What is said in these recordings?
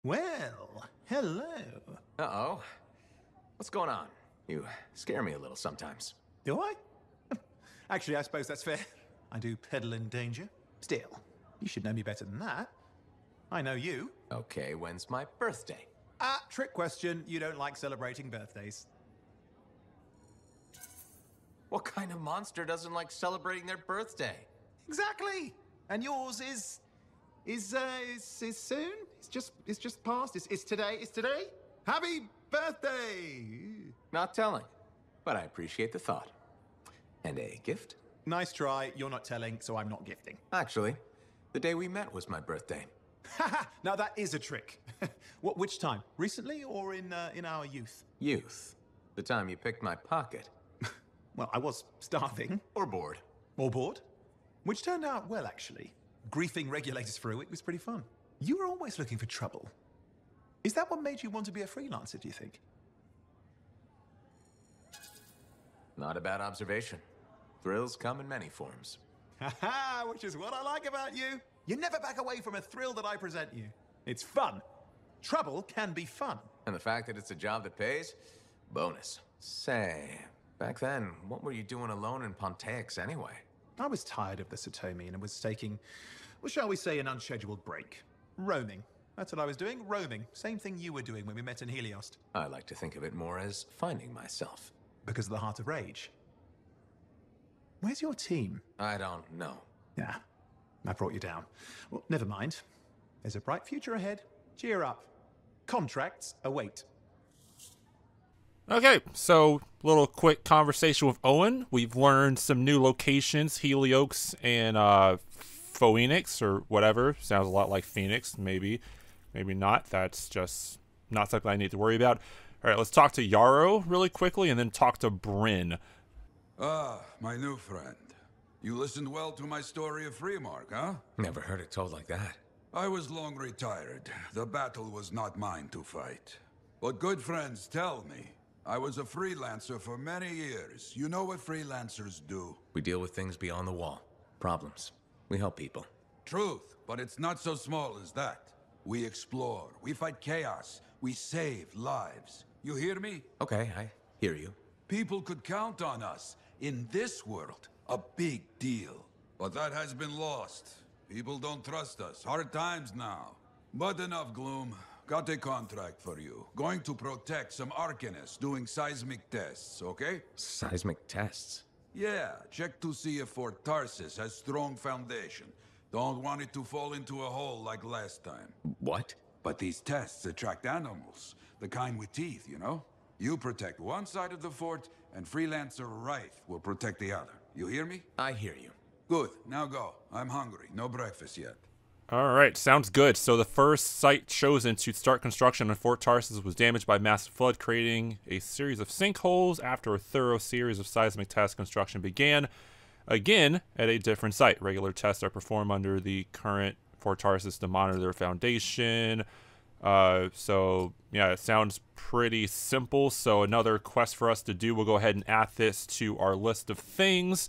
Well, hello. Uh-oh. What's going on? You scare me a little sometimes. Do I? Actually, I suppose that's fair. I do peddle in danger. Still, you should know me better than that. I know you. Okay, when's my birthday? Trick question. You don't like celebrating birthdays. What kind of monster doesn't like celebrating their birthday? Exactly. And yours is soon? It's just past. It's today. It's today. Happy birthday! Not telling, but I appreciate the thought. And a gift? Nice try. You're not telling, so I'm not gifting. Actually, the day we met was my birthday. Haha! Now that is a trick. Which time? Recently or in our youth? Youth. The time you picked my pocket. Well, I was starving. Or bored. Or bored. Which turned out well, actually. Griefing regulators for a week was pretty fun. You were always looking for trouble. Is that what made you want to be a freelancer, do you think? Not a bad observation. Thrills come in many forms. Haha, which is what I like about you. You never back away from a thrill that I present you. It's fun. Trouble can be fun. And the fact that it's a job that pays? Bonus. Say, back then, what were you doing alone in Pontaix anyway? I was tired of the Satomi and was taking, well, shall we say, an unscheduled break. Roaming. That's what I was doing, roaming. Same thing you were doing when we met in Heliost. I like to think of it more as finding myself. Because of the Heart of Rage. Where's your team? I don't know. Yeah, I brought you down. Well, never mind. There's a bright future ahead. Cheer up. Contracts await. Okay, so little quick conversation with Owen. We've learned some new locations, Heliox and Phoenix or whatever. Sounds a lot like Phoenix, maybe not. That's just not something I need to worry about. All right, let's talk to Yarrow really quickly and then talk to Bryn. Ah, my new friend. You listened well to my story of Freemark, huh? Never heard it told like that. I was long retired. The battle was not mine to fight. But good friends tell me, I was a freelancer for many years. You know what freelancers do? We deal with things beyond the wall. Problems. We help people. Truth, but it's not so small as that. We explore, we fight chaos, we save lives. You hear me? Okay, I hear you. People could count on us. In this world, a big deal. But that has been lost. People don't trust us. Hard times now. But enough gloom. Got a contract for you. Going to protect some Arcanists doing seismic tests, okay? Seismic tests? Yeah, check to see if Fort Tarsis has strong foundation. Don't want it to fall into a hole like last time. What? But these tests attract animals. The kind with teeth, you know? You protect one side of the fort, and Freelancer Wraith will protect the other. You hear me? I hear you. Good, now go. I'm hungry. No breakfast yet. All right, sounds good. So the first site chosen to start construction on Fort Tarsis was damaged by massive flood, creating a series of sinkholes. After a thorough series of seismic tests, construction began again at a different site. Regular tests are performed under the current Fort Tarsis to monitor their foundation. So yeah, it sounds pretty simple. So another quest for us to do. We'll go ahead and add this to our list of things.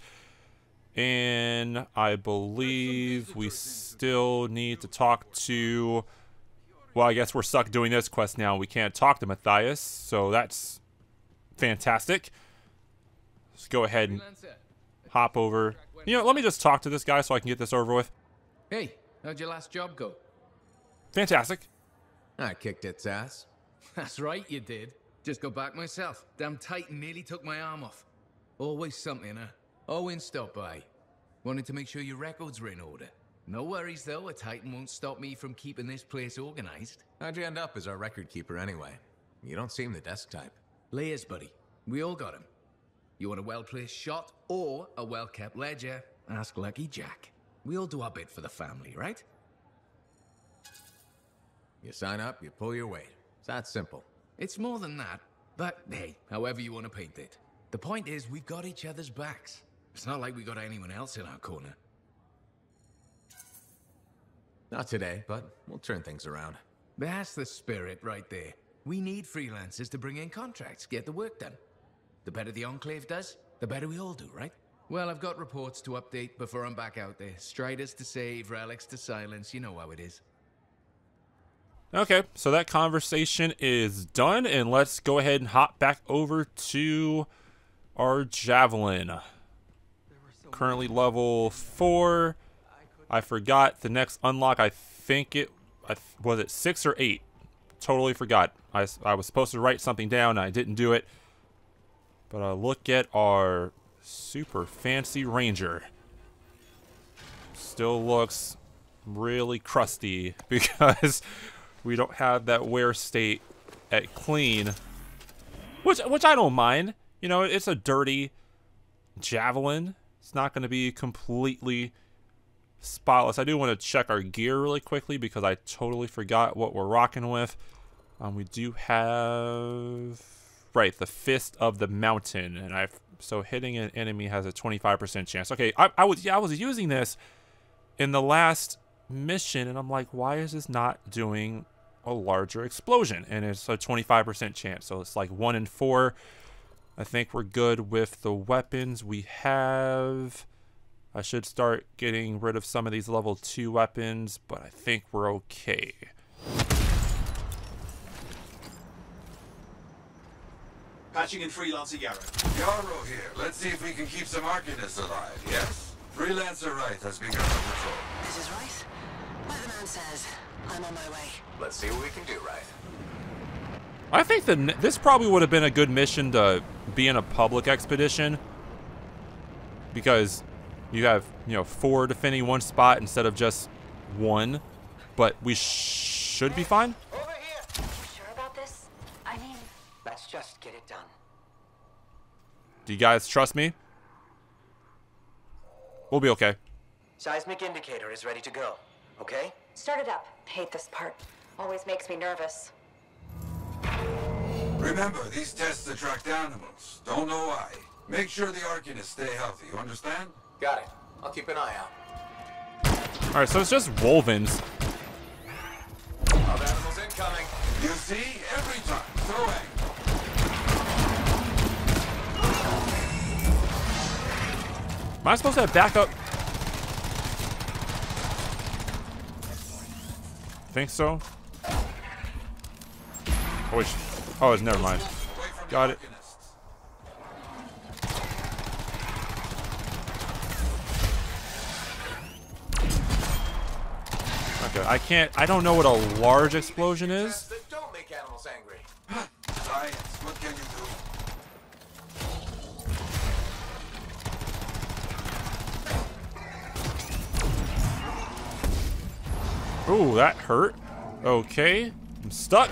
And I believe we still need to talk to... Well, I guess we're stuck doing this quest now. We can't talk to Matthias, so that's fantastic. Let's go ahead and hop over. You know, let me just talk to this guy so I can get this over with. Hey, how'd your last job go? Fantastic. I kicked its ass. That's right, you did. Just got back myself. Damn Titan nearly took my arm off. Always something, huh? Owen stopped by. Wanted to make sure your records were in order. No worries, though. A Titan won't stop me from keeping this place organized. How'd you end up as our record keeper anyway? You don't seem the desk type. Layers, buddy. We all got 'em. You want a well-placed shot or a well-kept ledger? Ask Lucky Jack. We all do our bit for the family, right? You sign up, you pull your weight. It's that simple. It's more than that. But, hey, however you want to paint it. The point is, we've got each other's backs. It's not like we got anyone else in our corner. Not today, but we'll turn things around. That's the spirit right there. We need freelancers to bring in contracts, get the work done. The better the Enclave does, the better we all do, right? Well, I've got reports to update before I'm back out there. Striders to save, relics to silence, you know how it is. Okay, so that conversation is done, and let's go ahead and hop back over to our javelin. Currently level 4. I forgot the next unlock. I think was it 6 or 8. Totally forgot. I was supposed to write something down, and I didn't do it. But look at our super fancy ranger. Still looks really crusty because we don't have that wear state at clean, which I don't mind. You know, it's a dirty javelin. It's not going to be completely spotless. I do want to check our gear really quickly because I totally forgot what we're rocking with. We do have the Fist of the Mountain, and so hitting an enemy has a 25% chance. Okay, I was using this in the last mission, and I'm like, why is this not doing a larger explosion? And it's a 25% chance, so it's like 1 in 4. I think we're good with the weapons we have. I should start getting rid of some of these level 2 weapons, but I think we're okay. Patching in Freelancer Yarrow. Yarrow here. Let's see if we can keep some Arcanists alive, yes? Freelancer Wright has begun the patrol. This is right. Weatherman says I'm on my way. Let's see what we can do, right? I think this probably would have been a good mission to be in a public expedition, because you have, 4 defending 1 spot instead of just 1, but we should be fine. Over here. You sure about this? I mean, let's just get it done. Do you guys trust me? We'll be okay. Seismic indicator is ready to go. Okay? Start it up. Hate this part. Always makes me nervous. Remember, these tests attract animals. Don't know why. Make sure the Arcanists stay healthy, you understand? Got it. I'll keep an eye out. Alright, so it's just Wolvins. Wild animals incoming. You see? Every time. So angry. Am I supposed to have backup? Think so? Oh, it's never mind. Got it. Okay, I don't know what a large explosion is. Don't make animals angry. Science, what can you do? Ooh, that hurt. Okay, I'm stuck.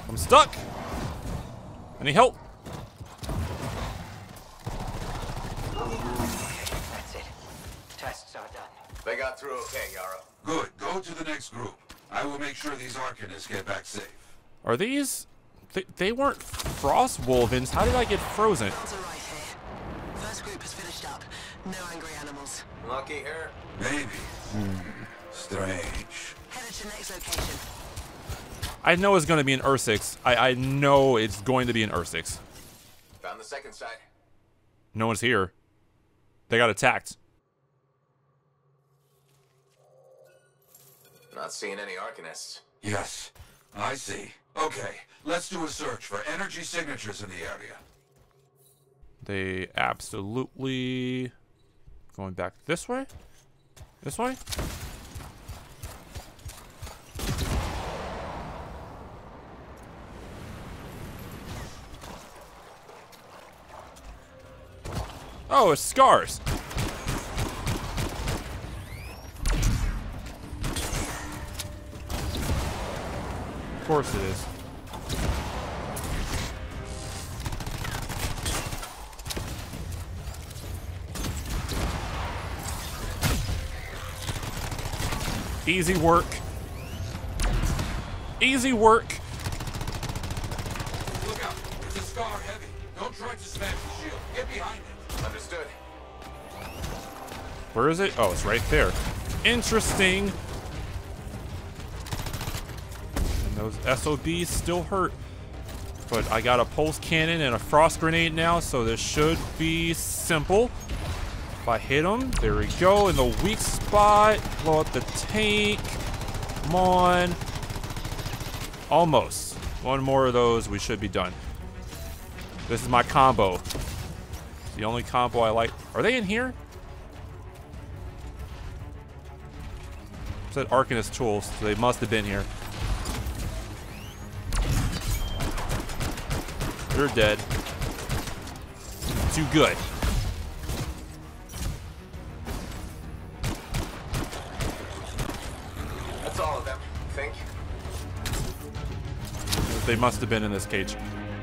Any help? That's it. Tests are done. They got through okay, Yarrow. Good. Go to the next group. I will make sure these Arcanists get back safe. Are these... They weren't frost wolvins. How did I get frozen? Sounds all right here. First group has finished up. No angry animals. Lucky here. Maybe. Strange. Headed to next location. I know it's going to be an Ursix. I know it's going to be an Ursix. Found the second site. No one's here. They got attacked. Not seeing any Arcanists. Yes, I see. Okay, let's do a search for energy signatures in the area. They absolutely... Going back this way? This way? Oh, it's scars. Of course it is. Easy work. Easy work. Look out, it's a scar heavy. Don't try to smash the shield. Get behind it. Understood. Where is it? Oh, it's right there. Interesting. And those SOBs still hurt. But I got a pulse cannon and a frost grenade now, so this should be simple. If I hit him, there we go. In the weak spot, blow up the tank. Come on. Almost. One more of those, we should be done. This is my combo. It's the only combo I like. Are they in here? It said Arcanist tools, so they must have been here. You're dead. Too good. That's all of them, I think. They must have been in this cage.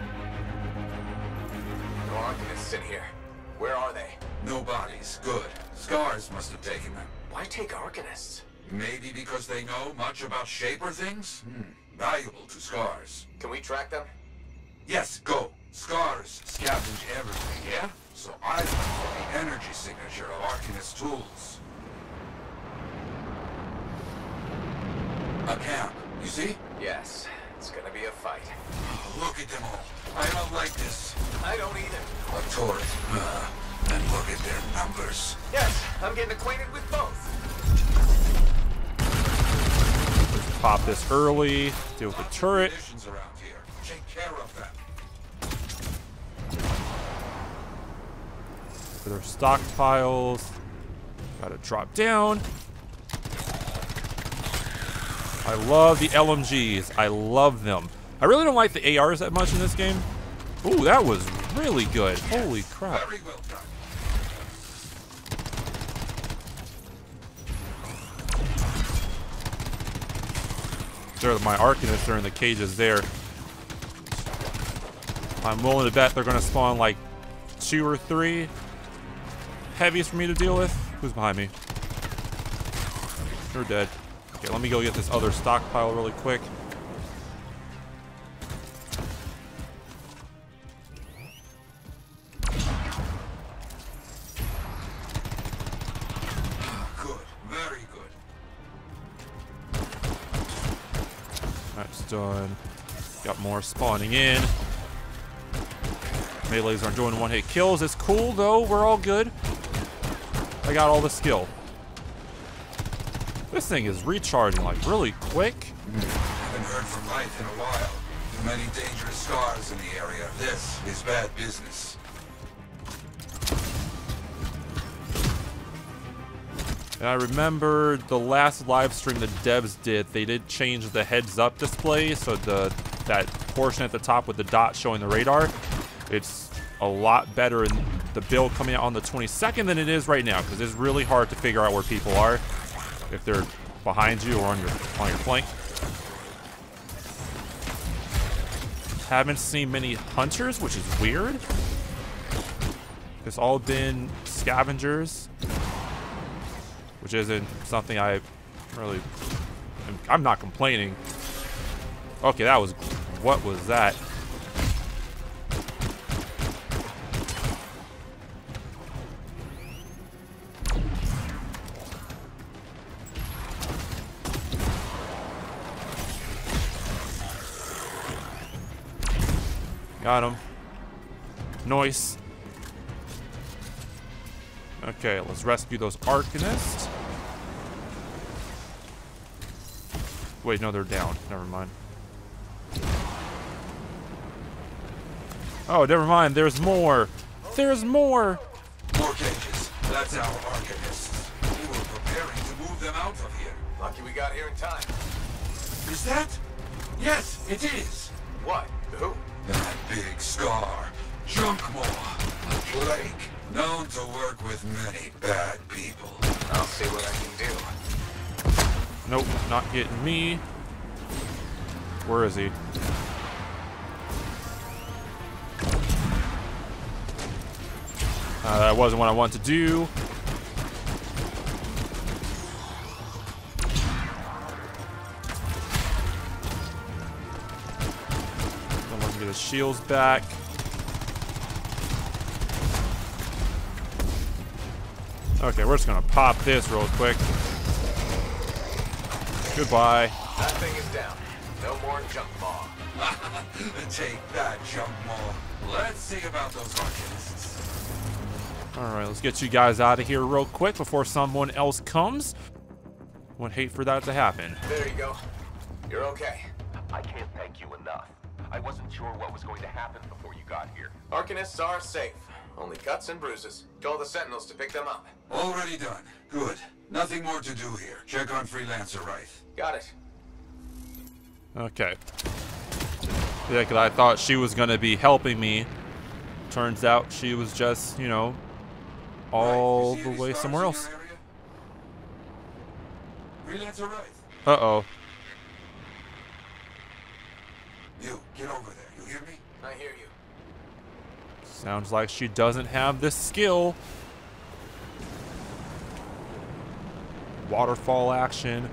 No Arcanists in here. Where are they? No bodies. Good. Scars must have taken them. Why take Arcanists? Maybe because they know much about Shaper things? Valuable to Scars. Can we track them? Yes, go. Scars scavenge everything, yeah? So I look for the energy signature of Arcanist tools. A camp, you see? Yes. It's gonna be a fight. Oh, look at them all. I don't like this. I don't either. A turret. And look at their numbers. Yes, I'm getting acquainted with both. Let's pop this early. Deal with the turret. Munitions around here. Take care of them. For their stockpiles. Gotta drop down. I love the LMGs. I love them. I really don't like the ARs that much in this game. Ooh, that was really good. Holy crap. Very well done. There, my Arcanists are in the cages there. I'm willing to bet they're gonna spawn like 2 or 3 heavies for me to deal with. Who's behind me? You're dead. Okay, let me go get this other stockpile really quick. Good. Very good. That's done. Got more spawning in. Melees aren't doing one-hit kills. It's cool though. We're all good. I got all the skill. This thing is recharging like really quick. Haven't heard from Life in a while. Too many dangerous Scars in the area. This is bad business. And I remember the last live stream the devs did, they did change the heads-up display, so that portion at the top with the dot showing the radar, it's a lot better in the build coming out on the 22nd than it is right now, because it's really hard to figure out where people are, if they're behind you or on your flank. Haven't seen many hunters, which is weird. It's all been scavengers, which isn't something I really... I'm not complaining. Okay, that was... What was that? Got him. Nice. Okay, let's rescue those Arcanists. Wait, no, they're down. Never mind. Oh, never mind. There's more. There's more. More cages. That's our Arcanists. We were preparing to move them out of here. Lucky we got here in time. Is that? Yes, it is. What? Who? That big Scar. Junkmaw. A plague. Known to work with many bad people. I'll see what I can do. Nope, not getting me. Where is he? That wasn't what I wanted to do. I want to get his shields back. Okay, we're just gonna pop this real quick. Goodbye. That thing is down. No more Junkmaw. Take that, Junkmaw. Let's see about those Arcanists. Alright, let's get you guys out of here real quick before someone else comes. Would hate for that to happen. There you go. You're okay. I can't thank you enough. I wasn't sure what was going to happen before you got here. Arcanists are safe. Only cuts and bruises. Call the Sentinels to pick them up. Already done. Good. Nothing more to do here. Check on Freelancer, right? Got it. Okay. Yeah, because I thought she was going to be helping me. Turns out she was just, you know, all the way somewhere else. Freelancer, right? Uh-oh. You, get over there. You hear me? I hear you. Sounds like she doesn't have this skill. Waterfall action.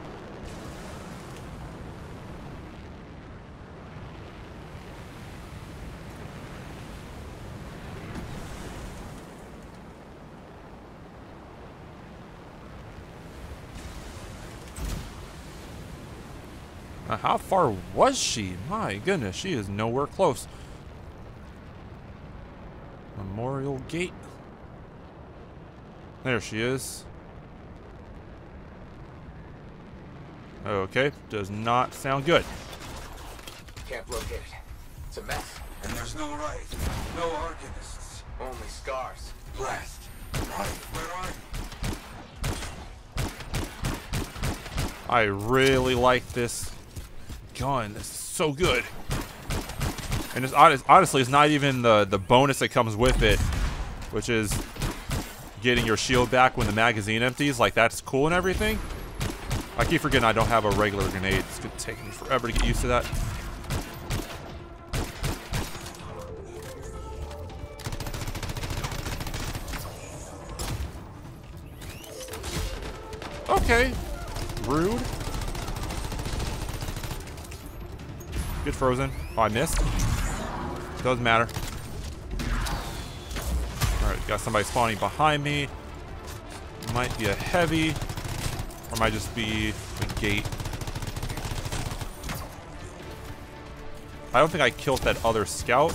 Now, how far was she? My goodness, she is nowhere close. Memorial Gate. There she is. Okay, does not sound good. Can't locate it. It's a mess. And there's no right. No Arcanists. Only scars. Blast. Right, where are you? I really like this gun. This is so good. And it's honestly, it's not even the bonus that comes with it, which is getting your shield back when the magazine empties. Like, that's cool and everything. I keep forgetting I don't have a regular grenade. It's gonna take me forever to get used to that. Okay. Rude. Good frozen. Oh, I missed. Doesn't matter. Alright, got somebody spawning behind me. Might be a heavy. Or might just be the gate. I don't think I killed that other scout.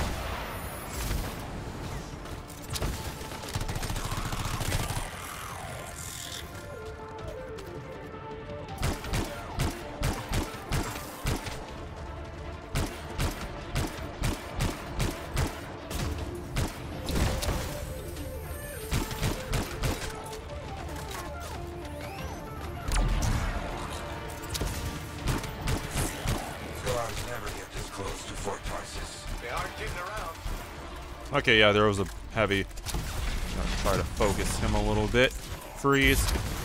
Okay, yeah, there was a heavy. I'm gonna try to focus him a little bit. Freeze.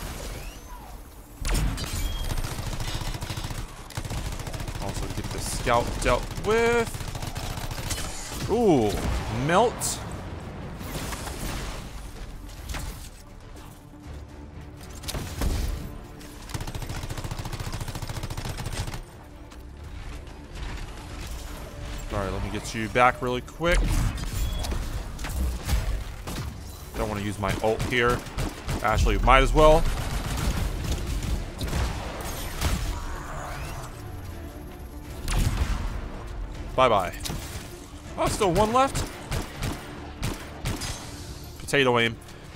Also get the scout dealt with. Ooh, melt. Alright, let me get you back really quick. Don't want to use my ult here. Actually, might as well. Bye-bye. Oh, still one left. Potato aim.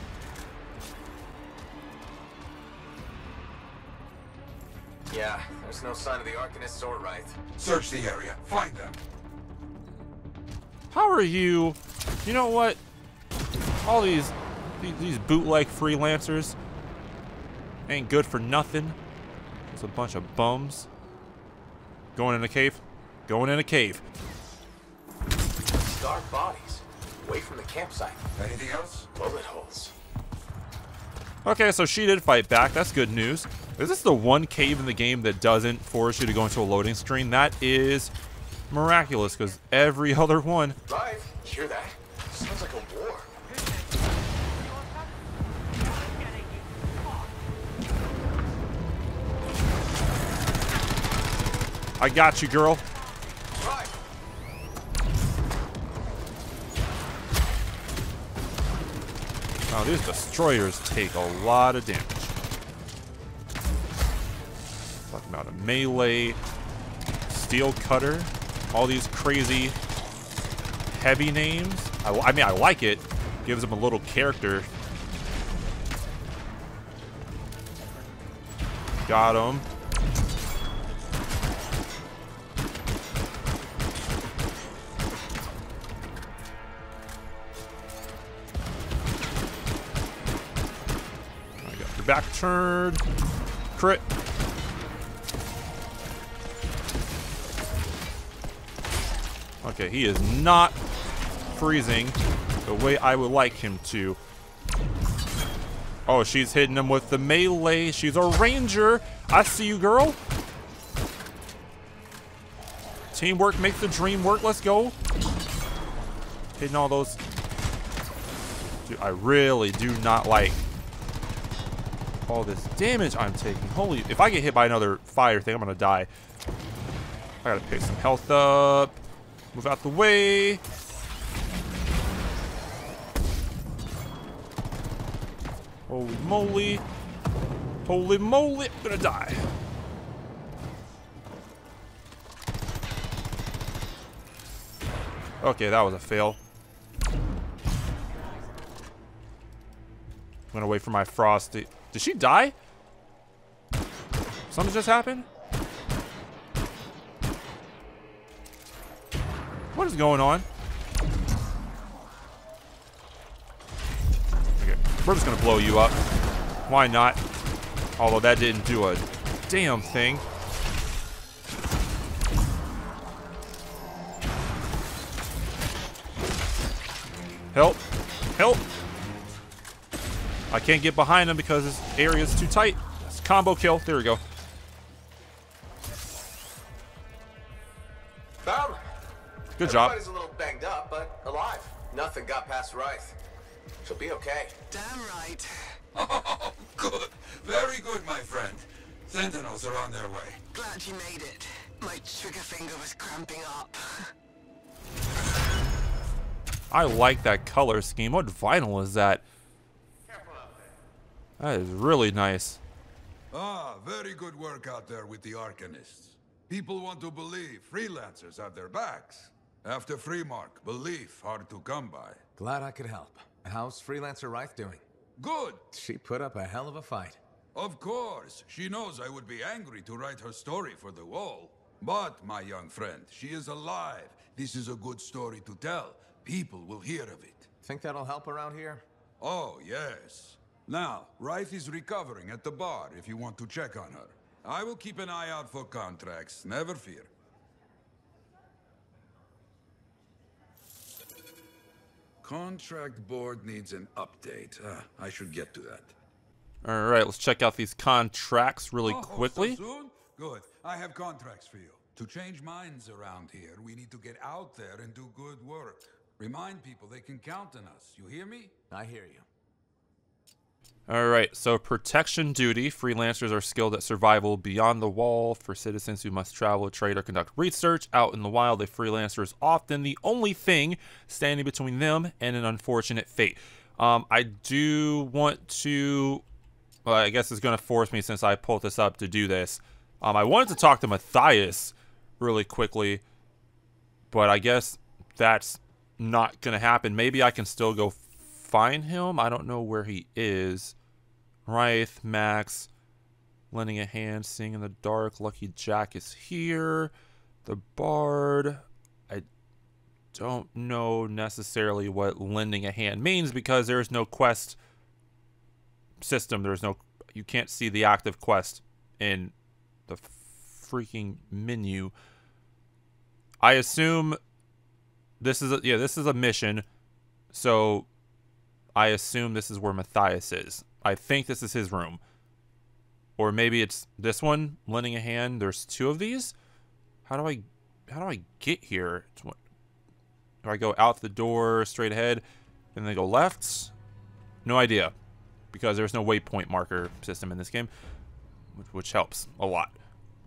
Yeah, there's no sign of the Arcanists or Wraith. Search the area. Find them. How are you? You know what? All these bootleg freelancers ain't good for nothing. It's a bunch of bums. Going in a cave? Going in a cave. Scarred bodies. Away from the campsite. Anything else? Bullet holes. Okay, so she did fight back. That's good news. Is this the one cave in the game that doesn't force you to go into a loading screen? That is miraculous, because every other one... Live? Hear that? Sounds like a war. I got you, girl. Right. Oh, these destroyers take a lot of damage. Talking about a melee, steel cutter, all these crazy heavy names. I mean, I like it. Gives them a little character. Got him. Back turn. Crit. Okay, he is not freezing the way I would like him to. Oh, she's hitting him with the melee. She's a ranger. I see you, girl. Teamwork makes the dream work. Let's go. Hitting all those. Dude, I really do not like all this damage I'm taking. Holy, if I get hit by another fire thing, I'm gonna die. I gotta pick some health up. Move out the way. Holy moly. Holy moly, I'm gonna die. Okay, that was a fail. I'm gonna wait for my frosty. Did she die? Something just happened? What is going on? Okay, we're just gonna blow you up. Why not? Although that didn't do a damn thing. Help! Help! I can't get behind him because this area is too tight. That's a combo kill. There we go. Found. Good job. Everybody's a little banged up, but alive. Nothing got past Wraith. She'll be okay. Damn right. Oh, good. Very good, my friend. Sentinels are on their way. Glad you made it. My trigger finger was cramping up. I like that color scheme. What vinyl is that? That is really nice. Ah, very good work out there with the Arcanists. People want to believe freelancers have their backs. After Freemark, belief hard to come by. Glad I could help. How's Freelancer Wraith doing? Good. She put up a hell of a fight. Of course. She knows I would be angry to write her story for the wall. But, my young friend, she is alive. This is a good story to tell. People will hear of it. Think that'll help around here? Oh, yes. Now, Wraith is recovering at the bar if you want to check on her. I will keep an eye out for contracts, never fear. Contract board needs an update. I should get to that. All right, let's check out these contracts really Oh, quickly. so soon? Good. I have contracts for you. To change minds around here, we need to get out there and do good work. Remind people they can count on us. You hear me? I hear you. All right, so protection duty. Freelancers are skilled at survival beyond the wall. For citizens who must travel, trade, or conduct research out in the wild, a freelancer is often the only thing standing between them and an unfortunate fate. I do want to... Well, I guess it's going to force me, since I pulled this up, to do this. I wanted to talk to Matthias really quickly, but I guess that's not going to happen. Maybe I can still go find him. I don't know where he is. Wraith, Max, lending a hand, seeing in the dark. Lucky Jack is here. The Bard. I don't know necessarily what lending a hand means, because there's no quest system. There's no, you can't see the active quest in the freaking menu. I assume this is a mission, so I assume this is where Matthias is. I think this is his room, or maybe it's this one, lending a hand. There's two of these. How do I get here? Do I go out the door straight ahead and then go left? No idea, because there's no waypoint marker system in this game, which helps a lot.